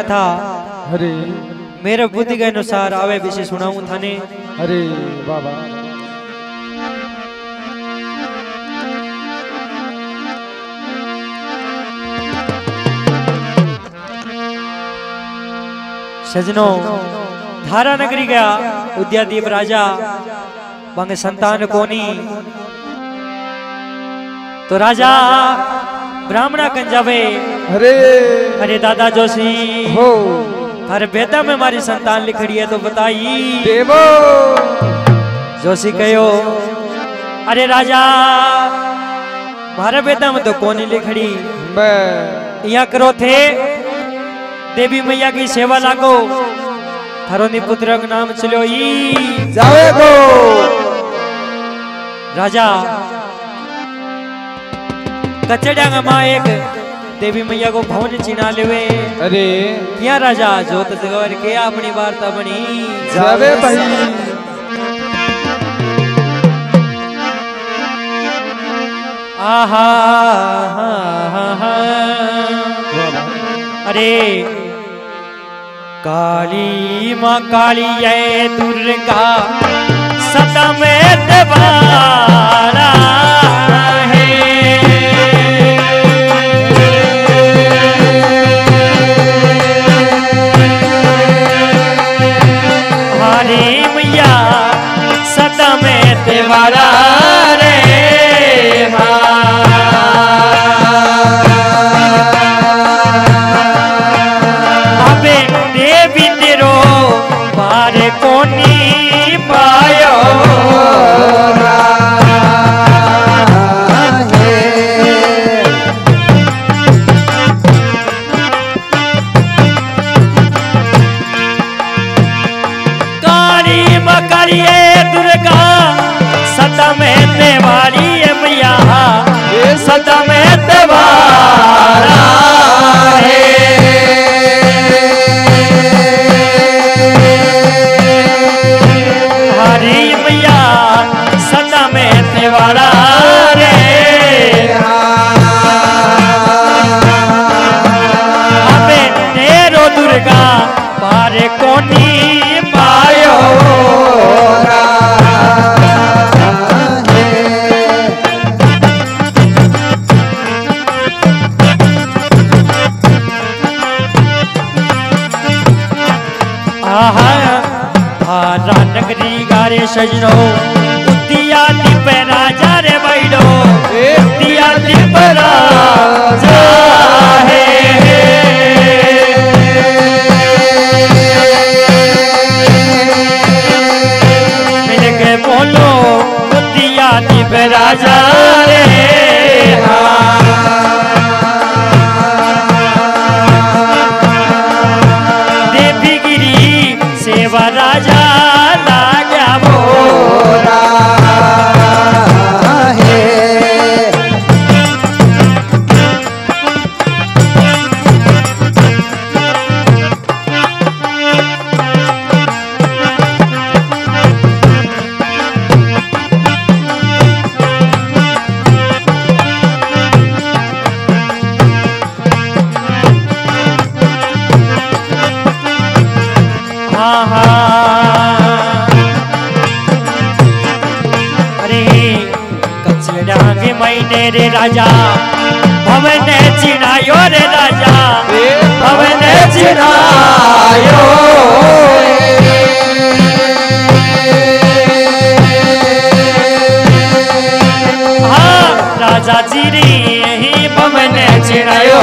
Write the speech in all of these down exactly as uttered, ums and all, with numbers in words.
कथा अरे मेरे बुद्धि के अनुसार आवे विषय सुनाऊं थाने। अरे बाबा सजनो धारा नगरी गया उद्यादीप राजा बांगे संतान कोनी तो राजा ब्राह्मणा कंजावे अरे अरे दादा जोशी हो अरे बेटा में हमारी संतान लिखड़ी है तो बताई देवो जोशी कहो अरे राजा मारे बेटा में तो कोनी लिखड़ी मैं यहाँ करो थे देवी मैया की सेवा लागो थारोनी पुत्र का नाम चलो ई जावे को राजा कचड़ा माँ एक देवी मैया को भवन चिना लेवे। अरे क्या राजा जोत जगवर के अपनी वार्ता बनी जावे भाई आहा हा हा हा अरे काली माँ काली है दुर्गा सदा में दबारा है हमारी मैया सदा में दबारा रे अबे देवी तेरो बारे कोनी पायो काली मकाली दुर्गा सदा में देवारी है मैया सदा में देवारा है हरी मैया सदा में देवारा रे अबे तेरो दुर्गा पारे कोनी पायो धारा नगरी गारे सजनो उद्दिया दीप राजा रे बैठो उद्दिया दीप राजा है मिलके बोलो उद्दिया दीप राजा रे देवी गिरी सेवा राजा लाग्या मोरा है महीने रे राजा भवन चिनायो रे राजा भवन चिनायो हाँ राजा जी रे ही भवन चिनायो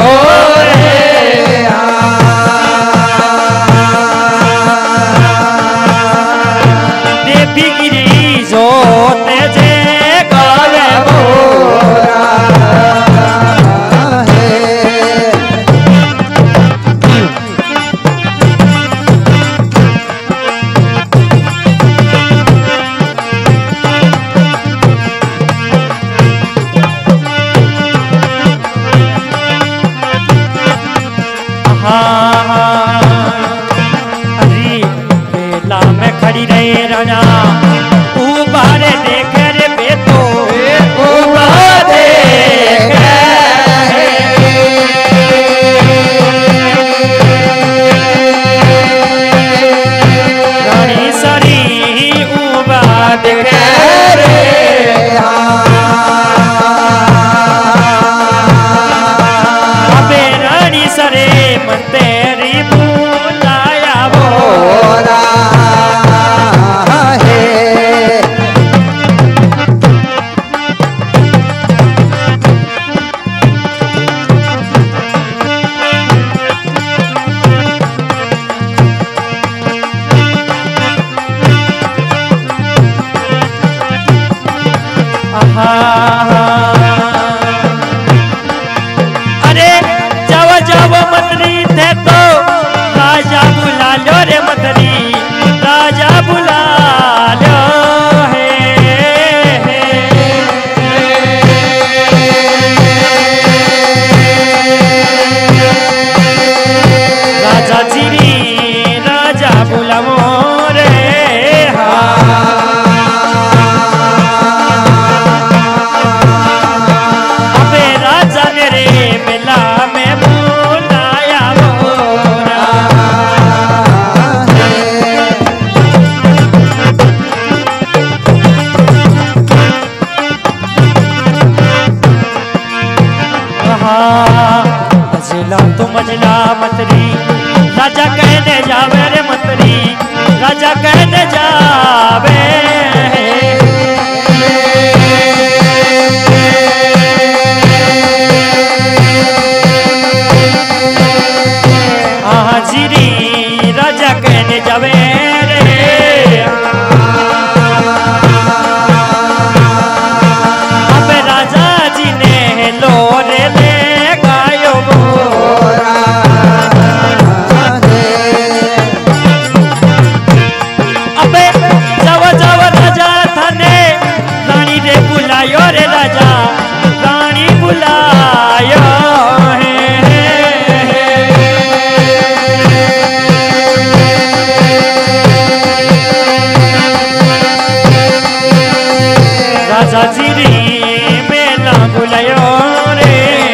देवी गिरी जो तेजे अरे जाओ जाओ मंत्री थे तो राजा बुला लो रे मंत्री, राजा बुला लो है, राजा जी राजा बुलाओ रे अबे राजा ने रे मिला में बुलाया मोरा। मजला तो मजला मंत्री, राजा कहने जावे रे मंत्री, राजा कहने जावे हाजिरी, राजा कहने जावे रे अब राजा जी ने लोरे ले गायो मोरा। अबे जाओ जाओ राजा थाने, रानी रे बुलायो रे राजा, रानी बुलायो है, राजा जी री मेला बुलायो रे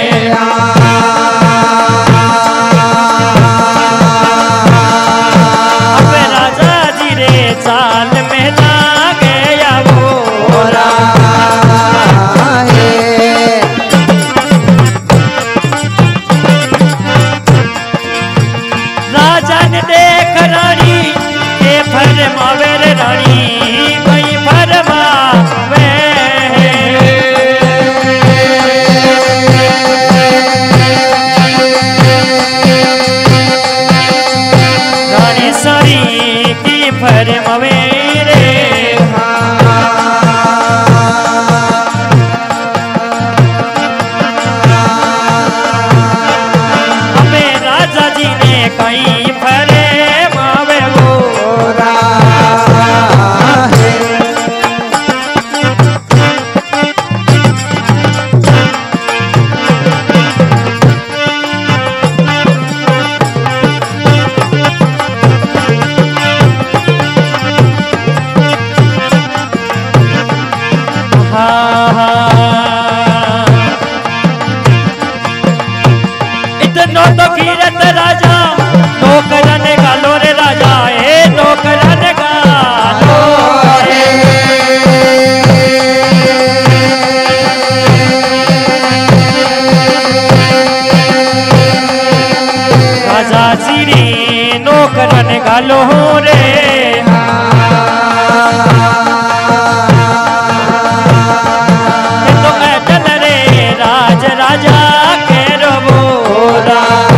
अब राजा जी रे चाल मेला गया मोरा। राजा ने देख रानी के फरमावे रे रानी, कोई फरमावे रानी सारी की फरमावे रे अबे राजा जी ने कहीं फरमावे मोरा। इतनो तो कीरत राजा नौकरन गालो रे राजा, ए नौकरन गालो रे राजा जी री नौकरन गालो रे तो चल रे राज राजा के रोबोरा।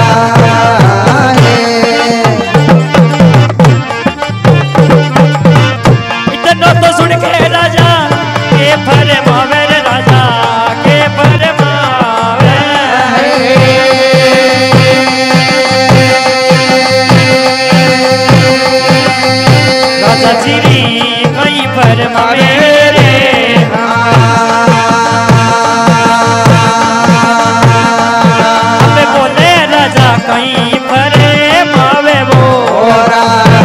इतना तो सुन के राजा के फरमावे रे राजा के फरमावे राजा जी री कई फरमावे रे अबे बोले राजा कहीं फरमावे मोरा।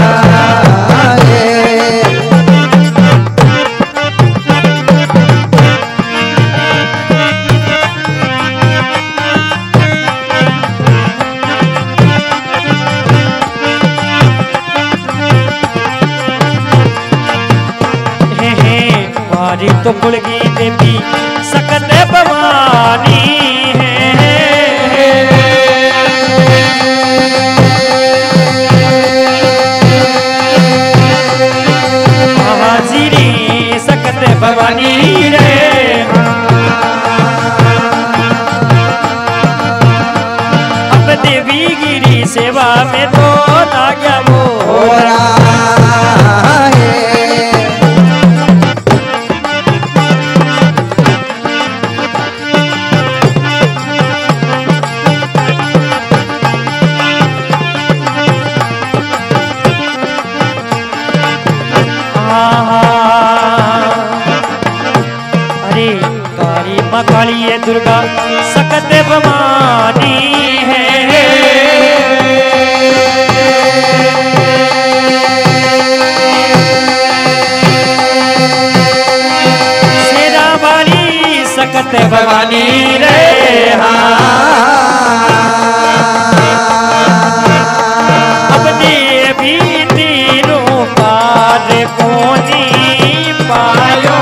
मारी तो कुलगी देवी सकत भवानी है, हाजिरी सकत भवानी रे अब देवी गिरी सेवा में तो लाग्या मोरा। ये काली माँ काली ये दुर्गा सकत भवानी है। शेरा वाली सकत भवानी रे अपने भी तीनों पार कोनी पायो।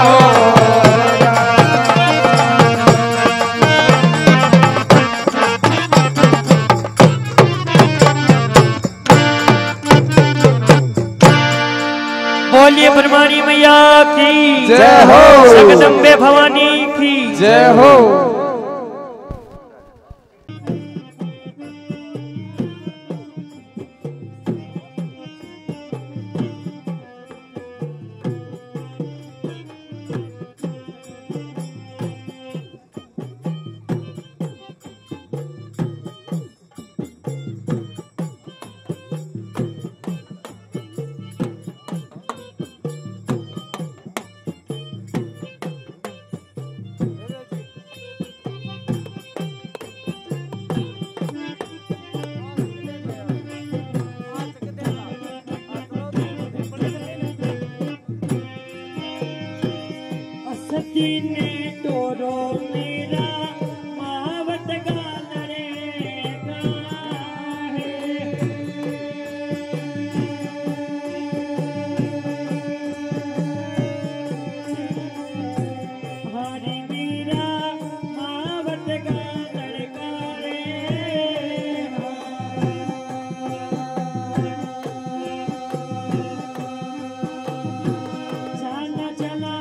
बोलिए ब्रह्माणी मैया की जय हो। जगदम्बे भवानी की जय हो। ने तोरो मेरा मावत गालरे हरि मेरा मावत गालरे चला चला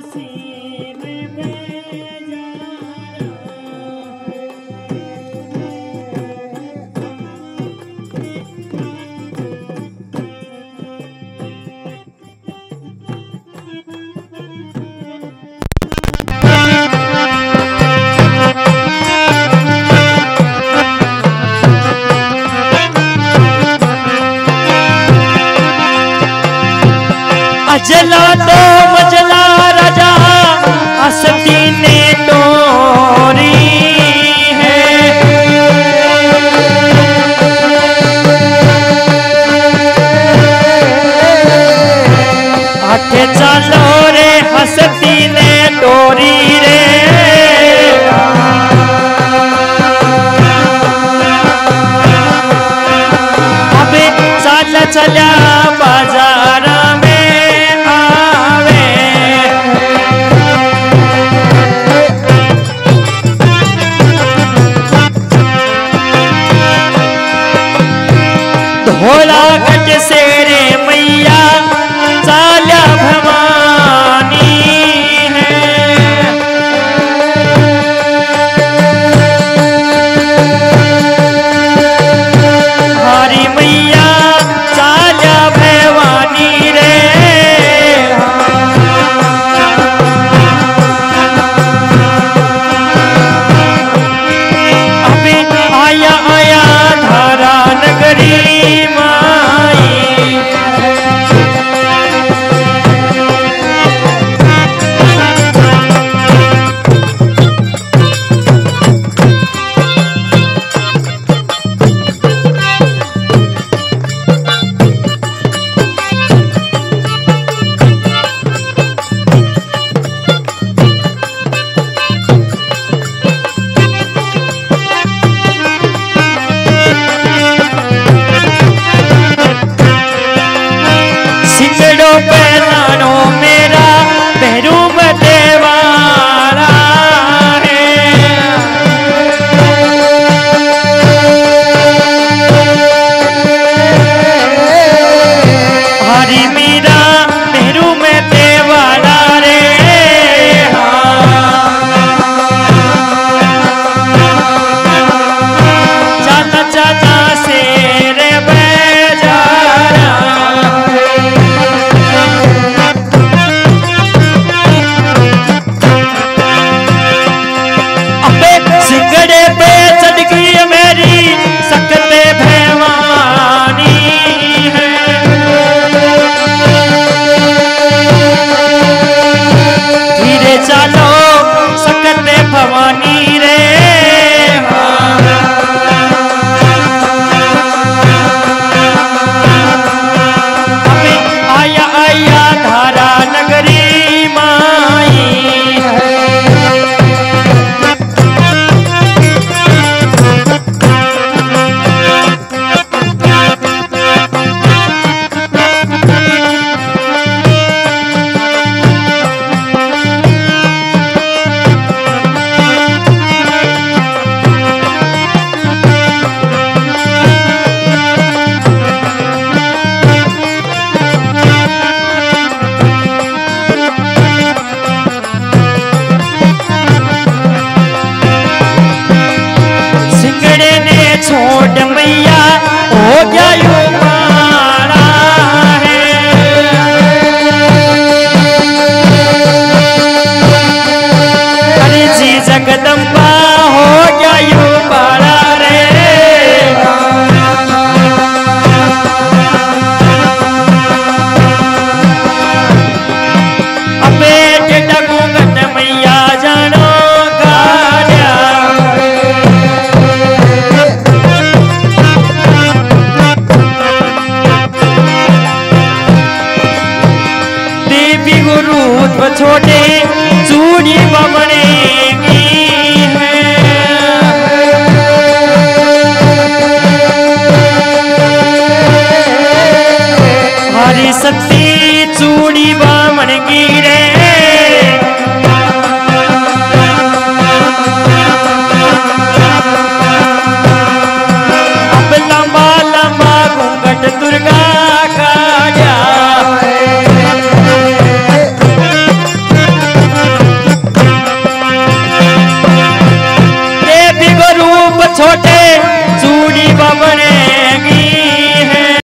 अजला तो मजला राजा असती ने तोरी है। आखे चलो रे हसती ने तोरी रे अबे चल चला बाजार में आवे। जगदम्बा